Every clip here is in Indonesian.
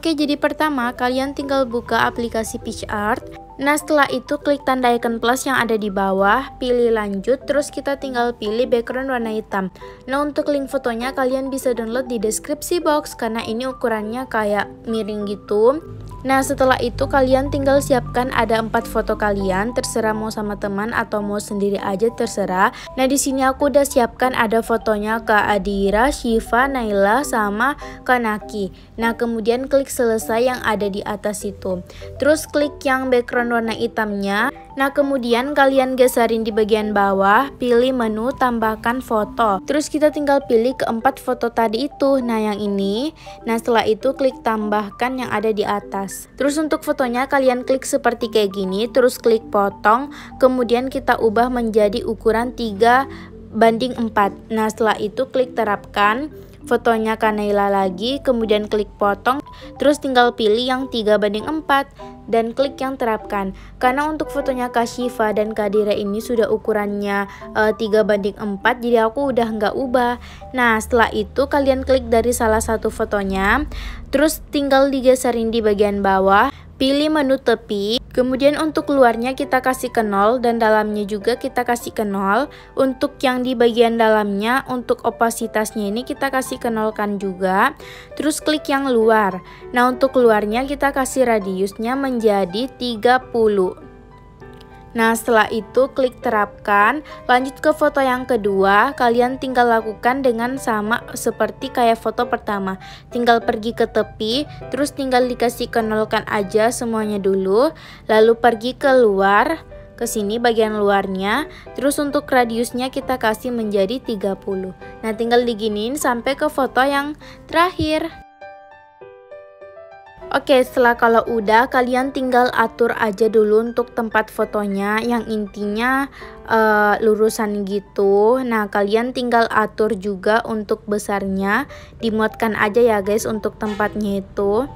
Oke, jadi pertama kalian tinggal buka aplikasi PicsArt. Nah, setelah itu klik tanda icon plus yang ada di bawah, pilih lanjut, terus kita tinggal pilih background warna hitam. Nah, untuk link fotonya kalian bisa download di deskripsi box karena ini ukurannya kayak miring gitu. Nah, setelah itu kalian tinggal siapkan ada 4 foto kalian, terserah mau sama teman atau mau sendiri aja terserah. Nah, di sini aku udah siapkan ada fotonya Kak Adira, Syifa, Naila sama Kak Naki. Nah, kemudian klik selesai yang ada di atas itu. Terus klik yang background warna hitamnya. Nah, kemudian kalian geserin di bagian bawah, pilih menu tambahkan foto. Terus kita tinggal pilih keempat foto tadi itu. Nah, yang ini. Nah, setelah itu klik tambahkan yang ada di atas. Terus untuk fotonya kalian klik seperti kayak gini, terus klik potong, kemudian kita ubah menjadi ukuran 3:4. Nah, setelah itu klik terapkan fotonya Kanaila lagi, kemudian klik potong, terus tinggal pilih yang 3:4 dan klik yang terapkan. Karena untuk fotonya Kak Syifa dan Kak Dira ini sudah ukurannya 3:4, jadi aku udah nggak ubah. Nah, setelah itu kalian klik dari salah satu fotonya, terus tinggal digeserin di bagian bawah, pilih menu tepi. Kemudian untuk luarnya kita kasih ke 0 dan dalamnya juga kita kasih ke 0. Untuk yang di bagian dalamnya, untuk opasitasnya ini kita kasih ke 0 kan juga. Terus klik yang luar. Nah, untuk luarnya kita kasih radiusnya menjadi 30. Nah, setelah itu klik terapkan, lanjut ke foto yang kedua. Kalian tinggal lakukan dengan sama seperti kayak foto pertama. Tinggal pergi ke tepi, terus tinggal dikasih ke nolkan aja semuanya dulu. Lalu pergi ke luar, ke sini bagian luarnya. Terus untuk radiusnya kita kasih menjadi 30. Nah, tinggal diginiin sampai ke foto yang terakhir. Oke, setelah kalau udah kalian tinggal atur aja dulu untuk tempat fotonya yang intinya lurusan gitu. Nah, kalian tinggal atur juga untuk besarnya, dimuatkan aja ya guys untuk tempatnya itu.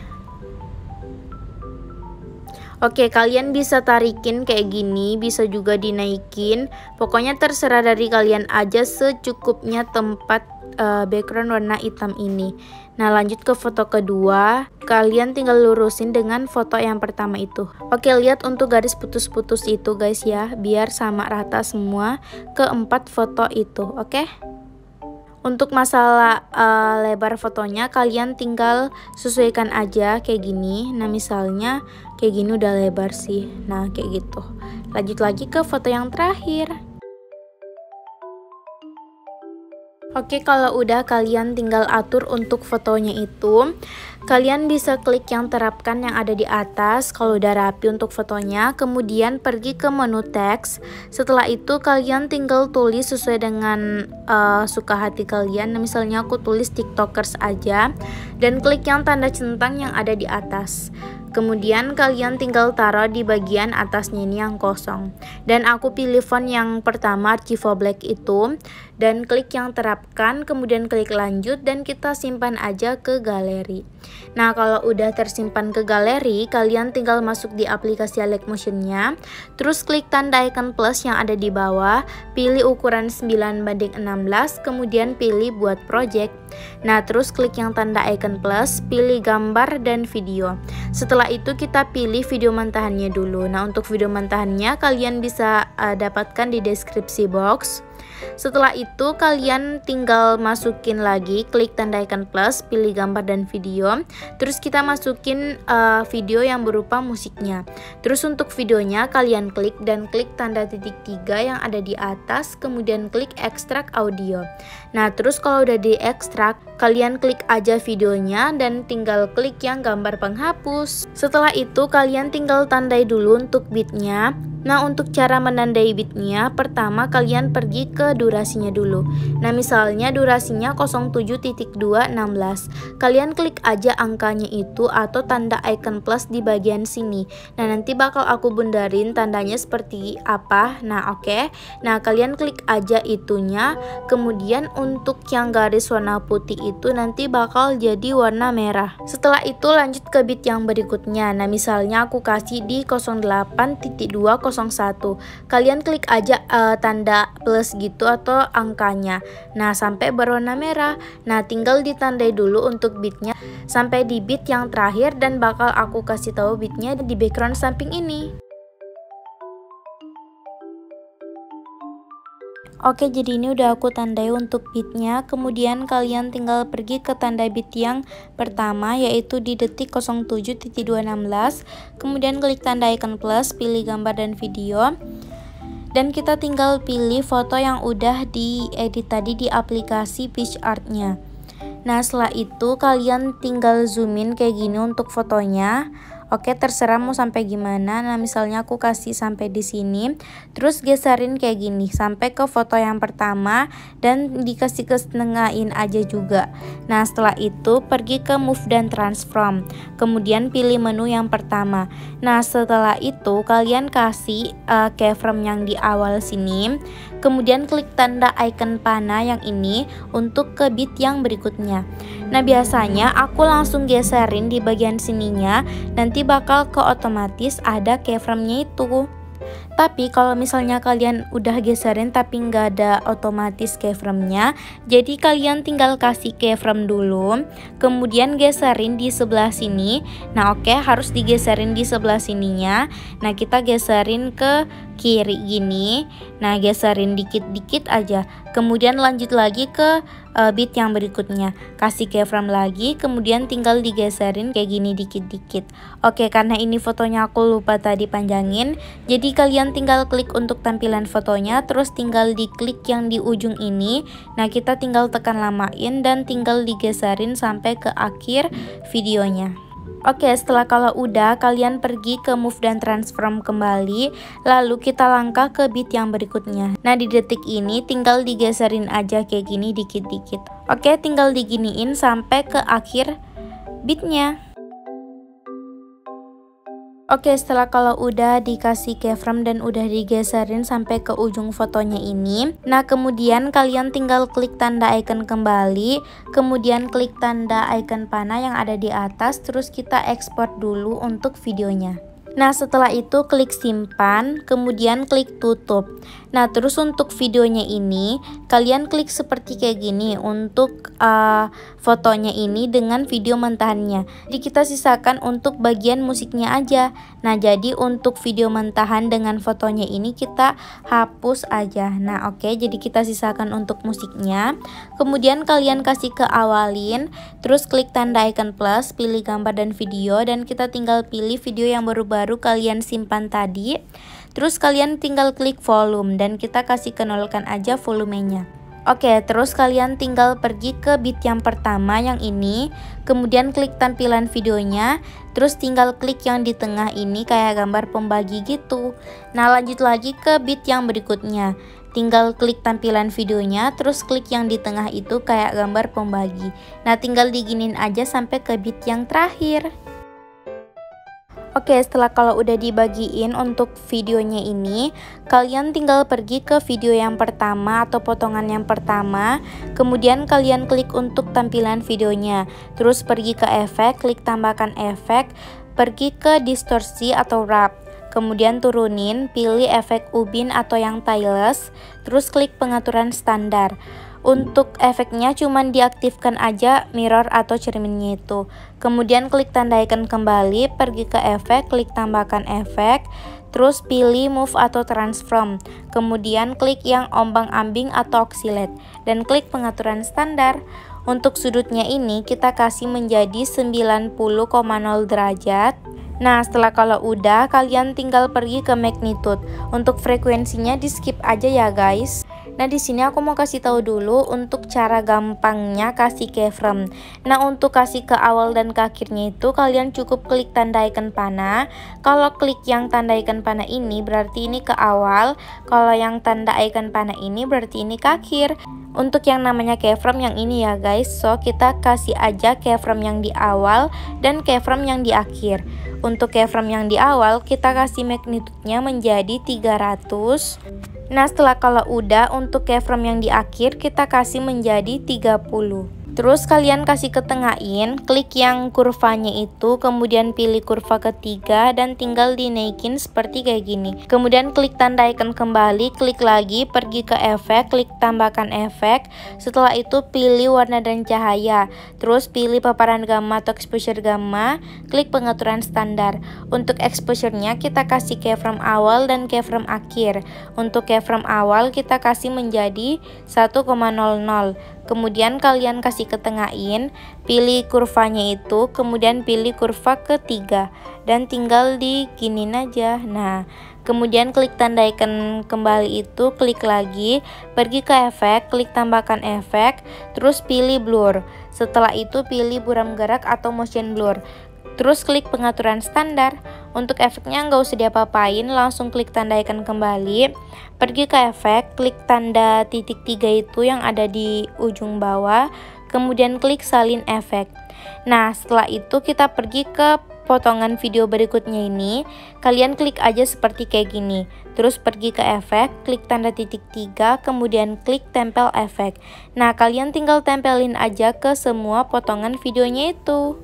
Oke, kalian bisa tarikin kayak gini, bisa juga dinaikin. Pokoknya terserah dari kalian aja secukupnya tempat background warna hitam ini. Nah, lanjut ke foto kedua. Kalian tinggal lurusin dengan foto yang pertama itu. Oke, lihat untuk garis putus-putus itu guys ya, biar sama rata semua keempat foto itu. Oke. Untuk masalah lebar fotonya kalian tinggal sesuaikan aja kayak gini. Nah, misalnya kayak gini udah lebar sih. Nah, kayak gitu. Lanjut lagi ke foto yang terakhir. Oke, kalau udah kalian tinggal atur untuk fotonya itu. Kalian bisa klik yang terapkan yang ada di atas kalau udah rapi untuk fotonya. Kemudian pergi ke menu teks. Setelah itu kalian tinggal tulis sesuai dengan suka hati kalian. Nah, misalnya aku tulis TikTokers aja. Dan klik yang tanda centang yang ada di atas. Kemudian kalian tinggal taruh di bagian atasnya ini yang kosong. Dan aku pilih font yang pertama Archivo Black itu. Dan klik yang terapkan, kemudian klik lanjut dan kita simpan aja ke galeri. Nah, kalau udah tersimpan ke galeri, kalian tinggal masuk di aplikasi Alecmotion-nya. Terus klik tanda icon plus yang ada di bawah, pilih ukuran 9:16, kemudian pilih buat project. Nah, terus klik yang tanda icon plus, pilih gambar dan video. Setelah itu kita pilih video mentahannya dulu. Nah, untuk video mentahannya kalian bisa dapatkan di deskripsi box. Setelah itu kalian tinggal masukin lagi, klik tanda icon plus, pilih gambar dan video. Terus kita masukin video yang berupa musiknya. Terus untuk videonya kalian klik dan klik tanda titik 3 yang ada di atas, kemudian klik ekstrak audio. Nah, terus kalau udah diekstrak, kalian klik aja videonya dan tinggal klik yang gambar penghapus. Setelah itu kalian tinggal tandai dulu untuk bitnya. Nah, untuk cara menandai bitnya, pertama kalian pergi ke durasinya dulu. Nah, misalnya durasinya 07.216. Kalian klik aja angkanya itu atau tanda icon plus di bagian sini. Nah, nanti bakal aku bundarin tandanya seperti apa. Nah, oke. Nah, kalian klik aja itunya. Kemudian untuk yang garis warna putih itu nanti bakal jadi warna merah. Setelah itu lanjut ke bit yang berikutnya. Nah, misalnya aku kasih di 08.201. Kalian klik aja tanda plus gitu atau angkanya. Nah, sampai berwarna merah. Nah, tinggal ditandai dulu untuk bitnya. sampai di bit yang terakhir, dan bakal aku kasih tahu bitnya di background samping ini. Oke, jadi ini udah aku tandai untuk bitnya. Kemudian kalian tinggal pergi ke tanda bit yang pertama, yaitu di detik 07.216. Kemudian klik tanda icon plus, pilih gambar dan video, dan kita tinggal pilih foto yang udah diedit tadi di aplikasi PictArt-nya. Nah, setelah itu kalian tinggal zoom in kayak gini untuk fotonya. Oke, terserah mau sampai gimana. Nah, misalnya aku kasih sampai di sini, terus geserin kayak gini sampai ke foto yang pertama, dan dikasih kesetengahin aja juga. Nah, setelah itu pergi ke move dan transform, kemudian pilih menu yang pertama. Nah, setelah itu kalian kasih keyframe yang di awal sini, kemudian klik tanda icon panah yang ini untuk ke bit yang berikutnya. Nah, biasanya aku langsung geserin di bagian sininya, nanti bakal ke otomatis ada keyframe-nya itu. Tapi kalau misalnya kalian udah geserin tapi nggak ada otomatis keyframe-nya, jadi kalian tinggal kasih keyframe dulu, kemudian geserin di sebelah sini. Nah, oke, harus digeserin di sebelah sininya. Nah, kita geserin ke kiri gini. Nah, geserin dikit-dikit aja, kemudian lanjut lagi ke bit yang berikutnya, kasih keyframe lagi, kemudian tinggal digeserin kayak gini dikit-dikit. Oke, karena ini fotonya aku lupa tadi panjangin, jadi kalian tinggal klik untuk tampilan fotonya, terus tinggal diklik yang di ujung ini. Nah, kita tinggal tekan lamain dan tinggal digeserin sampai ke akhir videonya. Oke, setelah kalau udah, kalian pergi ke move dan transform kembali, lalu kita langkah ke bit yang berikutnya. Nah, di detik ini tinggal digeserin aja kayak gini dikit-dikit. Oke, tinggal diginiin sampai ke akhir bitnya. Oke, setelah kalau udah dikasih keyframe dan udah digeserin sampai ke ujung fotonya ini, nah kemudian kalian tinggal klik tanda icon kembali, kemudian klik tanda icon panah yang ada di atas, terus kita ekspor dulu untuk videonya. Nah, setelah itu klik simpan, kemudian klik tutup. Nah, terus untuk videonya ini kalian klik seperti kayak gini untuk fotonya ini dengan video mentahannya. Jadi kita sisakan untuk bagian musiknya aja. Nah, jadi untuk video mentahan dengan fotonya ini kita hapus aja. Nah, oke, jadi kita sisakan untuk musiknya. Kemudian kalian kasih ke awalin, terus klik tanda icon plus, pilih gambar dan video, dan kita tinggal pilih video yang baru kalian simpan tadi. Terus kalian tinggal klik volume dan kita kasih ke nolkan aja volumenya. Oke, terus kalian tinggal pergi ke bit yang pertama yang ini, kemudian klik tampilan videonya, terus tinggal klik yang di tengah ini kayak gambar pembagi gitu. Nah, lanjut lagi ke bit yang berikutnya, tinggal klik tampilan videonya, terus klik yang di tengah itu kayak gambar pembagi. Nah, tinggal diginin aja sampai ke bit yang terakhir. Oke, setelah kalau udah dibagiin untuk videonya ini, kalian tinggal pergi ke video yang pertama atau potongan yang pertama, kemudian kalian klik untuk tampilan videonya, terus pergi ke efek, klik tambahkan efek, pergi ke distorsi atau wrap, kemudian turunin, pilih efek ubin atau yang tailless, terus klik pengaturan standar. Untuk efeknya cuman diaktifkan aja mirror atau cerminnya itu. Kemudian klik tanda icon kembali, pergi ke efek, klik tambahkan efek, terus pilih move atau transform. Kemudian klik yang ombang-ambing atau oscillate dan klik pengaturan standar. Untuk sudutnya ini kita kasih menjadi 90,0 derajat. Nah, setelah kalau udah, kalian tinggal pergi ke magnitude. Untuk frekuensinya di skip aja ya guys. Nah, di sini aku mau kasih tahu dulu untuk cara gampangnya kasih keyframe. Nah, untuk kasih ke awal dan ke akhirnya itu kalian cukup klik tanda icon panah. Kalau klik yang tanda icon panah ini berarti ini ke awal. Kalau yang tanda icon panah ini berarti ini ke akhir. Untuk yang namanya keyframe yang ini ya guys, so kita kasih aja keyframe yang di awal dan keyframe yang di akhir. Untuk keyframe yang di awal kita kasih magnitude-nya menjadi 300. Nah, setelah kalau udah, untuk keyframe yang di akhir kita kasih menjadi 30. Terus kalian kasih ketengahin, klik yang kurvanya itu, kemudian pilih kurva ketiga dan tinggal dinaikin seperti kayak gini. Kemudian klik tanda icon kembali, klik lagi, pergi ke efek, klik tambahkan efek. Setelah itu pilih warna dan cahaya. Terus pilih paparan gamma atau exposure gamma, klik pengaturan standar. Untuk exposure-nya kita kasih keyframe awal dan keyframe akhir. Untuk keyframe awal kita kasih menjadi 1,00. Kemudian kalian kasih ketengahin, pilih kurvanya itu, kemudian pilih kurva ketiga dan tinggal diginin aja. Nah, kemudian klik tanda icon kembali itu, klik lagi, pergi ke efek, klik tambahkan efek, terus pilih blur. Setelah itu pilih buram gerak atau motion blur. Terus klik pengaturan standar. Untuk efeknya nggak usah diapa-apain, langsung klik tanda icon kembali, pergi ke efek, klik tanda titik 3 itu yang ada di ujung bawah, kemudian klik salin efek. Nah, setelah itu kita pergi ke potongan video berikutnya ini, kalian klik aja seperti kayak gini. Terus pergi ke efek, klik tanda titik 3, kemudian klik tempel efek. Nah, kalian tinggal tempelin aja ke semua potongan videonya itu.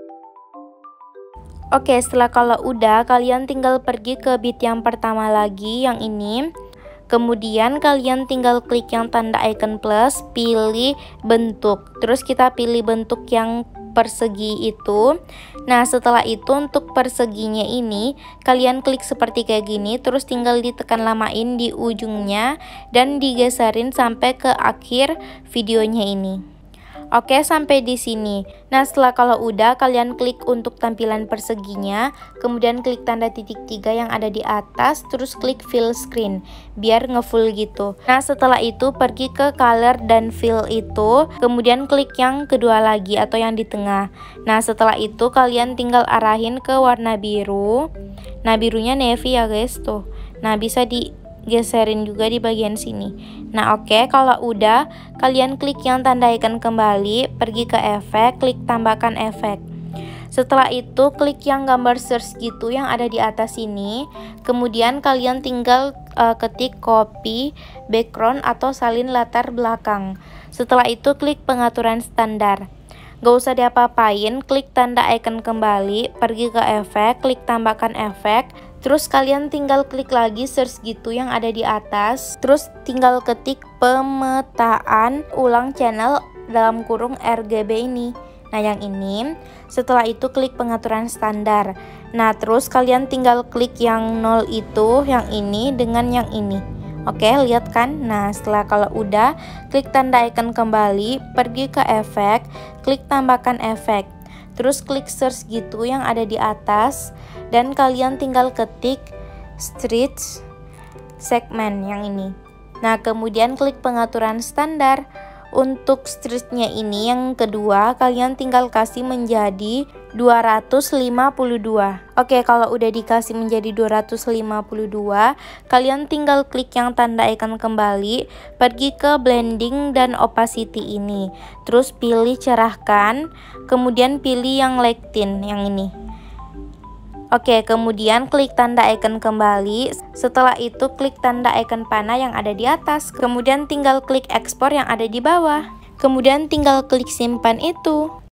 Oke, setelah kalau udah, kalian tinggal pergi ke bit yang pertama lagi, yang ini. Kemudian kalian tinggal klik yang tanda icon plus, pilih bentuk. Terus kita pilih bentuk yang persegi itu. Nah, setelah itu untuk perseginya ini, kalian klik seperti kayak gini, terus tinggal ditekan lamain di ujungnya dan digeserin sampai ke akhir videonya ini. Oke, sampai di sini. Nah, setelah kalau udah, kalian klik untuk tampilan perseginya, kemudian klik tanda titik 3 yang ada di atas, terus klik fill screen biar ngefull gitu. Nah, setelah itu pergi ke color dan fill itu, kemudian klik yang kedua lagi atau yang di tengah. Nah, setelah itu kalian tinggal arahin ke warna biru. Nah, birunya navy ya guys tuh. Nah, bisa digeserin juga di bagian sini. Nah, oke, kalau udah, kalian klik yang tanda icon kembali, pergi ke efek, klik tambahkan efek. Setelah itu klik yang gambar search gitu yang ada di atas sini. Kemudian kalian tinggal ketik copy background atau salin latar belakang. Setelah itu klik pengaturan standar. Gak usah diapa-apain, klik tanda icon kembali, pergi ke efek, klik tambahkan efek. Terus kalian tinggal klik lagi search gitu yang ada di atas. Terus tinggal ketik pemetaan ulang channel dalam kurung RGB ini. Nah, yang ini. Setelah itu klik pengaturan standar. Nah, terus kalian tinggal klik yang 0 itu, yang ini dengan yang ini. Oke, lihat kan? Nah, setelah kalau udah, klik tanda icon kembali, pergi ke efek, klik tambahkan efek. Terus klik search gitu yang ada di atas dan kalian tinggal ketik stretch segment yang ini. Nah, kemudian klik pengaturan standar. Untuk stretchnya ini yang kedua, kalian tinggal kasih menjadi 252. Oke, kalau udah dikasih menjadi 252, kalian tinggal klik yang tanda icon kembali, pergi ke blending dan opacity ini. Terus pilih cerahkan, kemudian pilih yang lighten yang ini. Oke, kemudian klik tanda icon kembali. Setelah itu klik tanda icon panah yang ada di atas. Kemudian tinggal klik ekspor yang ada di bawah. Kemudian tinggal klik simpan itu.